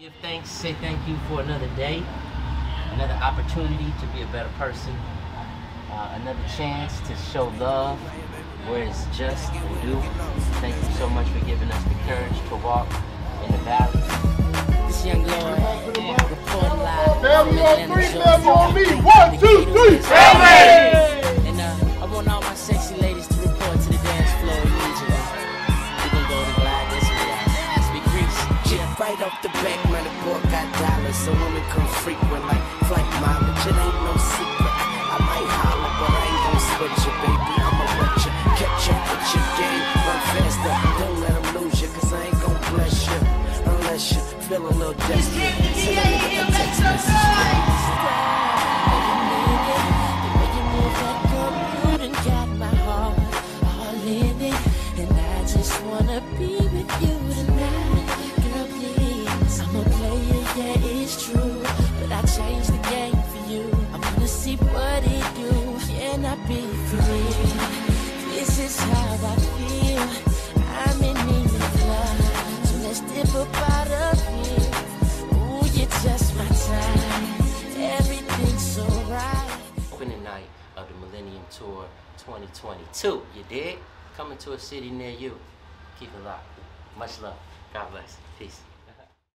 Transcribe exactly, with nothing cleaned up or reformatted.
Give thanks, say thank you for another day, another opportunity to be a better person, uh, another chance to show love where it's just and due. Thank you so much for giving us the courage to walk in the valley. This young Lord, yeah, report live. Family on three, family on me. One, two, three, family! And uh, I want all my sexy ladies to report to the dance floor immediately. We gon' go to glide this way. Let's be greasy. Yeah, right off the back, man, the boy got dollars, so women come frequent like flight mileage. It ain't no secret. I, I might holler, but I ain't gon' switch you, baby. I'ma let you catch up with your game. Run faster, don't let them lose you, cause I ain't gon' bless you unless you feel a little desperate. Send a nigga a text message. Wanna be with you tonight, girl, please. I'm a player, yeah, it's true, but I changed the game for you. I wanna see what it do. Can I be free? This is how I feel. I'm in need of love, so let's dip up out of here. Ooh, you're just my time. Everything's so right. Opening night of the Millennium Tour twenty twenty-two. You dig? Coming to a city near you. Keep it locked. Much love. God bless. Peace.